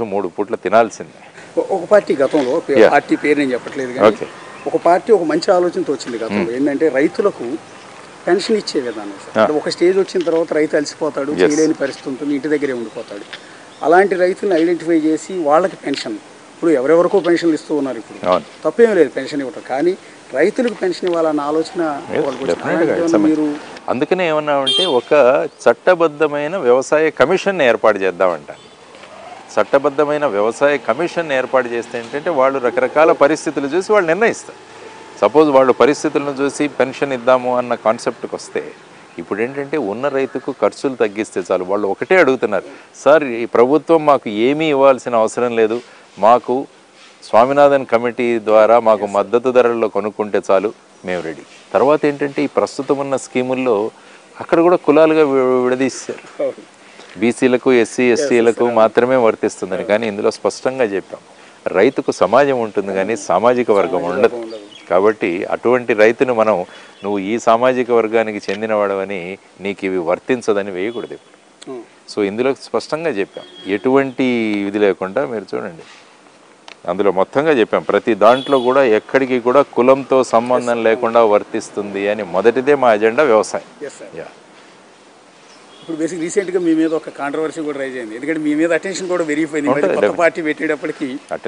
రోజు 3 పూట్ల తినాల్సిందే. ఒక పార్టీ గతంలో పార్టీ పేరు నేను చెప్పట్లేదు కానీ ఒక పార్టీ ఒక మంచి ఆలోచనతో వచ్చింది గతంలో. ఏంటంటే రైతులకు పెన్షన్ ఇచ్చే విధానం సార్. ఒక స్టేజ్ వచ్చిన తర్వాత రైతు అలసిపోతాడు, చేయలేని పరిస్థితి ఉంటుంది, ఇంటి దగ్గరే ఉండిపోతాడు. అలాంటి రైతులను ఐడెంటిఫై చేసి వాళ్ళకి పెన్షన్, ఇప్పుడు ఎవరెవరికో పెన్షన్లు ఇస్తూ ఉన్నారు. ఇప్పుడు తప్పేమీ లేదు పెన్షన్ ఇవ్వటం, కానీ రైతులకు పెన్షన్ ఇవ్వాలన్న ఆలోచన మీరు. అందుకనే ఏమన్నామంటే ఒక చట్టబద్ధమైన వ్యవసాయ కమిషన్ ఏర్పాటు చేద్దామంట. చట్టబద్ధమైన వ్యవసాయ కమిషన్ ఏర్పాటు చేస్తే ఏంటంటే వాళ్ళు రకరకాల పరిస్థితులు చూసి వాళ్ళు నిర్ణయిస్తారు. సపోజ్ వాళ్ళు పరిస్థితులను చూసి పెన్షన్ ఇద్దాము అన్న కాన్సెప్ట్కి వస్తే ఇప్పుడు ఏంటంటే ఉన్న రైతుకు ఖర్చులు తగ్గిస్తే చాలు. వాళ్ళు ఒకటే అడుగుతున్నారు, సార్ ఈ ప్రభుత్వం మాకు ఏమీ ఇవ్వాల్సిన అవసరం లేదు, మాకు స్వామినాథన్ కమిటీ ద్వారా మాకు మద్దతు ధరల్లో కొనుక్కుంటే చాలు, మేము రెడీ. తర్వాత ఏంటంటే ఈ ప్రస్తుతం ఉన్న స్కీముల్లో అక్కడ కూడా కులాలుగా విడదీశారు. బీసీలకు ఎస్సీ ఎస్టీలకు మాత్రమే వర్తిస్తుందని, కానీ ఇందులో స్పష్టంగా చెప్పాం రైతుకు సమాజం ఉంటుంది కానీ సామాజిక వర్గం ఉండదు. కాబట్టి అటువంటి రైతును మనం నువ్వు ఈ సామాజిక వర్గానికి చెందినవాడవని నీకు ఇవి వర్తించదని వేయకూడదు ఇప్పుడు. సో ఇందులో స్పష్టంగా చెప్పాం, ఎటువంటి ఇది లేకుండా మీరు చూడండి అందులో మొత్తంగా చెప్పాం. ప్రతి దాంట్లో కూడా ఎక్కడికి కూడా కులంతో సంబంధం లేకుండా వర్తిస్తుంది అని. మొదటిదే మా ఎజెండా వ్యవసాయం. ఇప్పుడు బేసిక్ రీసెంట్గా మీ మీద ఒక కాంట్రవర్సీ కూడా రైజ్ అయింది, ఎందుకంటే మీ మీద అటెన్షన్ కూడా వెరిఫై అయింది. కొత్త పార్టీ పెట్టేటప్పటికి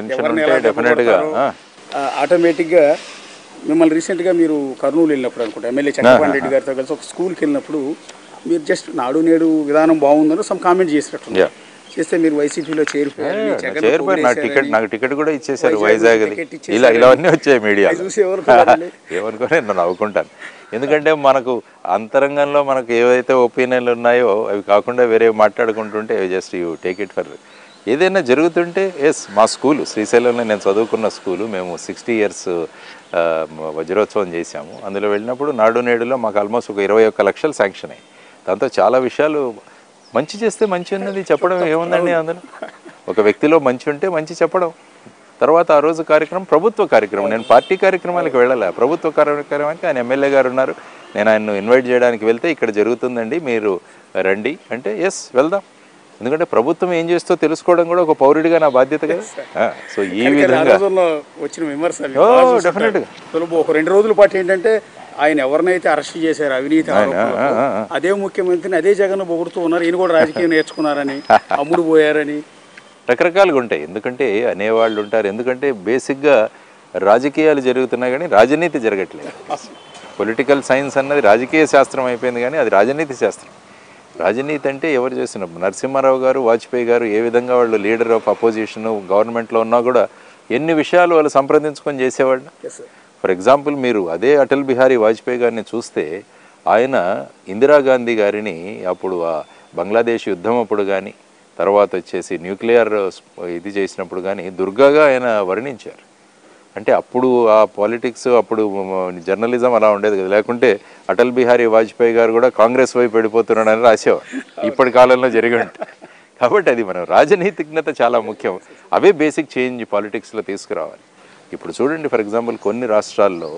ఆటోమేటిక్గా మిమ్మల్ని రీసెంట్గా మీరు కర్నూలు వెళ్ళినప్పుడు అనుకుంటా ఎమ్మెల్యే చక్రపాణి రెడ్డి గారితో కలిసి ఒక స్కూల్కి వెళ్ళినప్పుడు మీరు జస్ట్ నాడు నేడు విధానం బాగుందని సమ్ కామెంట్ చేసినట్టు చేస్తే మీరు వైసీపీలో చేరిపోయారు. నాకు టికెట్ కూడా ఇచ్చేసారు వైజాగ్. ఇలా అన్నీ వచ్చాయి మీడియా చూసి ఏమనుకోని నేను నవ్వుకుంటాను. ఎందుకంటే మనకు అంతరంగంలో మనకు ఏవైతే ఒపీనియన్లు ఉన్నాయో అవి కాకుండా వేరే మాట్లాడుకుంటుంటే just you take it for. ఏదైనా జరుగుతుంటే ఎస్, మా స్కూలు శ్రీశైలంలో నేను చదువుకున్న స్కూలు, మేము 60 years వజ్రోత్సవం చేశాము. అందులో వెళ్ళినప్పుడు నాడు నేడులో మాకు ఆల్మోస్ట్ ఒక 21 లక్షలు శాంక్షన్ అయ్యి, దాంతో చాలా విషయాలు మంచి చేస్తే మంచి ఉన్నది చెప్పడం ఏముందండి. అందులో ఒక వ్యక్తిలో మంచి ఉంటే మంచి చెప్పడం. తర్వాత ఆ రోజు కార్యక్రమం ప్రభుత్వ కార్యక్రమం, నేను పార్టీ కార్యక్రమాలకు వెళ్ళాలి, ప్రభుత్వ కార్యక్రమానికి ఆయన ఎమ్మెల్యే గారు ఉన్నారు, నేను ఆయన్ను ఇన్వైట్ చేయడానికి వెళ్తే ఇక్కడ జరుగుతుందండి మీరు రండి అంటే ఎస్ వెళ్దాం. ఎందుకంటే ప్రభుత్వం ఏం చేస్తో తెలుసుకోవడం కూడా ఒక పౌరుడిగా నా బాధ్యత కదా. సో ఈ విధంగా వచ్చిన విమర్శ డెఫినెట్గా ఒక 2 రోజుల పాటు ఏంటంటే ఆయన ఎవరినైతే అరెస్ట్ చేశారు అవినీతి అదే ముఖ్యమంత్రిని అదే జగన్ పొగుడుతూ ఉన్నారు, ఈయన కూడా రాజకీయం నేర్చుకున్నారని, అమ్ముడు పోయారని రకరకాలుగా ఉంటాయి. ఎందుకంటే అనేవాళ్ళు ఉంటారు. ఎందుకంటే బేసిక్గా రాజకీయాలు జరుగుతున్నాయి కానీ రాజనీతి జరగట్లేదు. పొలిటికల్ సైన్స్ అన్నది రాజకీయ శాస్త్రం అయిపోయింది కానీ అది రాజనీతి శాస్త్రం. రాజనీతి అంటే ఎవరు చేస్తున్నారు? నరసింహారావు గారు, వాజ్పేయి గారు ఏ విధంగా వాళ్ళు లీడర్ ఆఫ్ అపోజిషన్ గవర్నమెంట్లో ఉన్నా కూడా ఎన్ని విషయాలు వాళ్ళు సంప్రదించుకొని చేసేవాళ్ళు. ఫర్ ఎగ్జాంపుల్ మీరు అదే అటల్ బిహారీ వాజ్పేయి గారిని చూస్తే ఆయన ఇందిరాగాంధీ గారిని అప్పుడు ఆ బంగ్లాదేశ్ యుద్ధం అప్పుడు కానీ తర్వాత వచ్చేసి న్యూక్లియర్ ఇది చేసినప్పుడు కానీ దుర్గాగా ఆయన వర్ణించారు. అంటే అప్పుడు ఆ పాలిటిక్స్, అప్పుడు జర్నలిజం అలా ఉండేది కదా. లేకుంటే అటల్ బిహారీ వాజ్పేయి గారు కూడా కాంగ్రెస్ వైపు వెళ్ళిపోతున్నాడని రాసేవారు, ఇప్పటి కాలంలో జరిగి ఉంటుంది. కాబట్టి అది మనం రాజనీతిజ్ఞత చాలా ముఖ్యం. అవే బేసిక్ చేంజ్ పాలిటిక్స్లో తీసుకురావాలి. ఇప్పుడు చూడండి ఫర్ ఎగ్జాంపుల్ కొన్ని రాష్ట్రాల్లో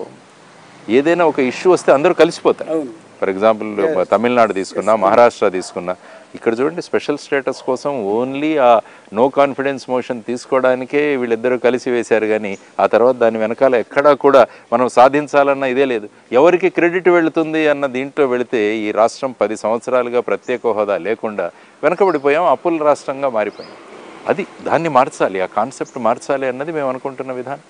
ఏదైనా ఒక ఇష్యూ వస్తే అందరూ కలిసిపోతారు. ఫర్ ఎగ్జాంపుల్ తమిళనాడు తీసుకున్నా, మహారాష్ట్ర తీసుకున్నా, ఇక్కడ చూడండి స్పెషల్ స్టేటస్ కోసం ఓన్లీ ఆ నో కాన్ఫిడెన్స్ మోషన్ తీసుకోవడానికే వీళ్ళిద్దరూ కలిసి వేశారు. కానీ ఆ తర్వాత దాని వెనకాల ఎక్కడా కూడా మనం సాధించాలన్న ఇదే లేదు. ఎవరికి క్రెడిట్ వెళుతుంది అన్న దీంట్లో వెళితే ఈ రాష్ట్రం 10 సంవత్సరాలుగా ప్రత్యేక హోదా లేకుండా వెనకబడిపోయాం, అప్పుల రాష్ట్రంగా మారిపోయాం. అది దాన్ని మార్చాలి, ఆ కాన్సెప్ట్ మార్చాలి అన్నది మేము అనుకుంటున్న విధానం.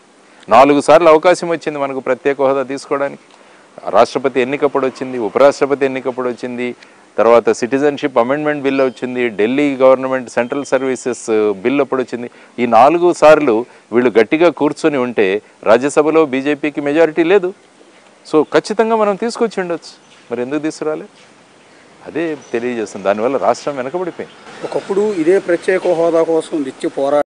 4 సార్లు అవకాశం వచ్చింది మనకు ప్రత్యేక హోదా తీసుకోవడానికి. రాష్ట్రపతి ఎన్నికప్పుడు వచ్చింది, ఉపరాష్ట్రపతి ఎన్నికప్పుడు వచ్చింది, తర్వాత సిటిజన్షిప్ అమెండ్మెంట్ బిల్ వచ్చింది, Delhi government central services bill అప్పుడు వచ్చింది. ఈ 4 సార్లు వీళ్ళు గట్టిగా కూర్చొని ఉంటే రాజ్యసభలో బీజేపీకి మెజారిటీ లేదు. సో ఖచ్చితంగా మనం తీసుకొచ్చి ఉండొచ్చు, మరి ఎందుకు తీసుకురాలే? అదే తెలియజేస్తుంది. దానివల్ల రాష్ట్రం వెనకబడిపోయింది. ఒకప్పుడు ఇదే ప్రత్యేక హోదా కోసం నిత్య పోరాటం